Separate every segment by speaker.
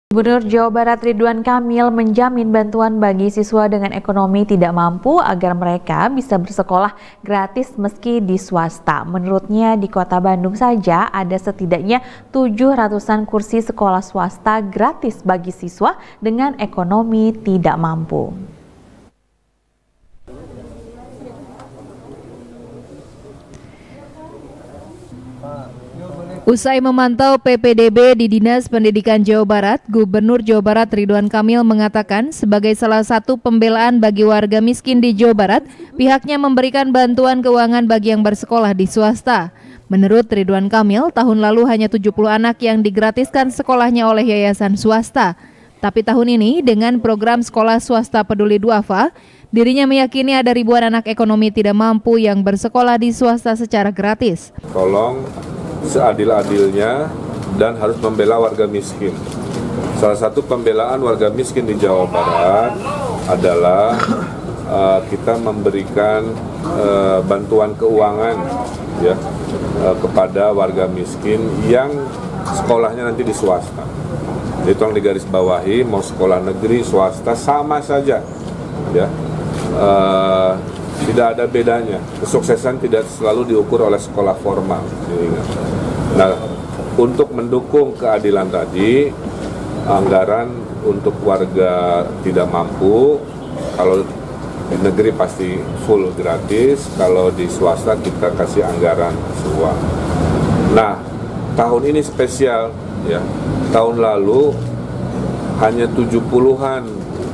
Speaker 1: Gubernur Jawa Barat Ridwan Kamil menjamin bantuan bagi siswa dengan ekonomi tidak mampu agar mereka bisa bersekolah gratis meski di swasta. Menurutnya di Kota Bandung saja ada setidaknya 700-an kursi sekolah swasta gratis bagi siswa dengan ekonomi tidak mampu.
Speaker 2: Usai memantau PPDB di Dinas Pendidikan Jawa Barat, Gubernur Jawa Barat Ridwan Kamil mengatakan sebagai salah satu pembelaan bagi warga miskin di Jawa Barat, pihaknya memberikan bantuan keuangan bagi yang bersekolah di swasta. Menurut Ridwan Kamil, tahun lalu hanya 70 anak yang digratiskan sekolahnya oleh yayasan swasta. Tapi tahun ini dengan program Sekolah Swasta Peduli Duafa, dirinya meyakini ada ribuan anak ekonomi tidak mampu yang bersekolah di swasta secara gratis.
Speaker 3: Tolong seadil-adilnya dan harus membela warga miskin. Salah satu pembelaan warga miskin di Jawa Barat adalah kita memberikan bantuan keuangan ya kepada warga miskin yang sekolahnya nanti di swasta. Itu yang digarisbawahi, mau sekolah negeri, swasta sama saja ya. Tidak ada bedanya. Kesuksesan tidak selalu diukur oleh sekolah formal. Nah, untuk mendukung keadilan tadi, anggaran untuk warga tidak mampu, kalau di negeri pasti full gratis, kalau di swasta kita kasih anggaran sewa. Nah, tahun ini spesial ya. Tahun lalu hanya 70-an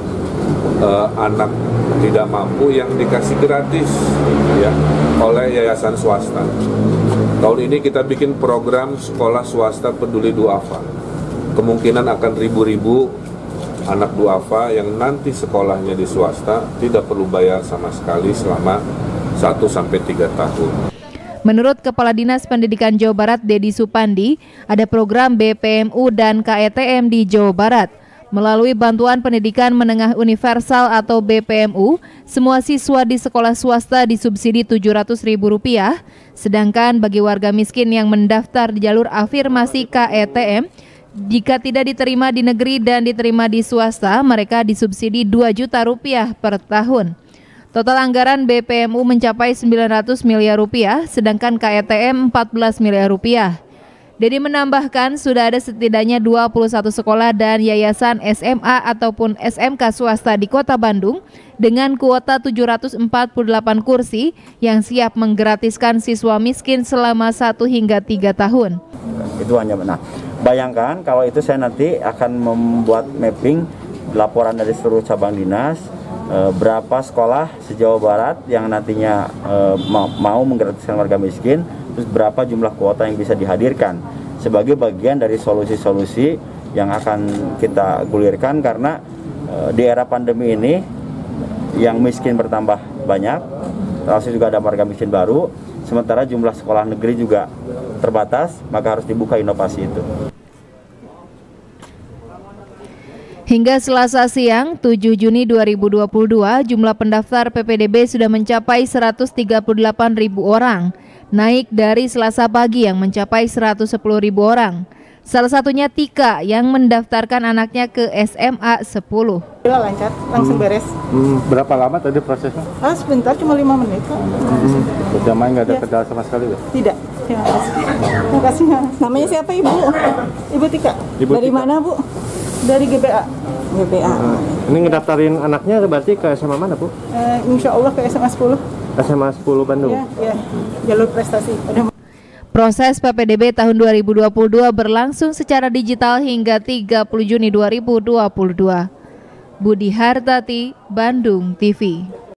Speaker 3: anak tidak mampu yang dikasih gratis ya oleh yayasan swasta. Tahun ini kita bikin program Sekolah Swasta Peduli Duafa. Kemungkinan akan ribu-ribu anak duafa yang nanti sekolahnya di swasta tidak perlu bayar sama sekali selama 1-3 tahun.
Speaker 2: Menurut Kepala Dinas Pendidikan Jawa Barat Dedi Supandi, ada program BPMU dan KETM di Jawa Barat. Melalui Bantuan Pendidikan Menengah Universal atau BPMU, semua siswa di sekolah swasta disubsidi Rp700.000, sedangkan bagi warga miskin yang mendaftar di jalur afirmasi KETM, jika tidak diterima di negeri dan diterima di swasta, mereka disubsidi Rp2 juta per tahun. Total anggaran BPMU mencapai Rp900 miliar, sedangkan KETM Rp14 miliar. Dedi menambahkan sudah ada setidaknya 21 sekolah dan yayasan SMA ataupun SMK swasta di Kota Bandung dengan kuota 748 kursi yang siap menggratiskan siswa miskin selama 1 hingga 3 tahun.
Speaker 4: Itu hanya benar. Bayangkan kalau itu saya nanti akan membuat mapping laporan dari seluruh cabang dinas, berapa sekolah se-Jawa Barat yang nantinya mau menggratiskan warga miskin, terus berapa jumlah kuota yang bisa dihadirkan sebagai bagian dari solusi-solusi yang akan kita gulirkan karena di era pandemi ini yang miskin bertambah banyak, terus juga ada warga miskin baru, sementara jumlah sekolah negeri juga terbatas, maka harus dibuka inovasi itu.
Speaker 2: Hingga Selasa siang, 7 Juni 2022, jumlah pendaftar PPDB sudah mencapai 138.000 orang, naik dari Selasa pagi yang mencapai 110.000 orang. Salah satunya Tika yang mendaftarkan anaknya ke SMA 10.
Speaker 5: Lancar, langsung beres.
Speaker 6: Berapa lama tadi prosesnya?
Speaker 5: Sebentar, cuma 5 menit kok.
Speaker 6: Berjamaah nggak ada kendala sama sekali ya?
Speaker 5: Tidak, terima kasih. Terima kasih. Namanya siapa Ibu? Ibu Tika. Dari mana Bu? Dari GBA. GBA.
Speaker 6: Ini ngedaftarin anaknya berarti ke SMA mana Bu?
Speaker 5: Insya Allah ke SMA 10.
Speaker 6: SMA 10 Bandung?
Speaker 5: Ya, jalur prestasi.
Speaker 2: Proses PPDB tahun 2022 berlangsung secara digital hingga 30 Juni 2022. Budi Hartati, Bandung TV.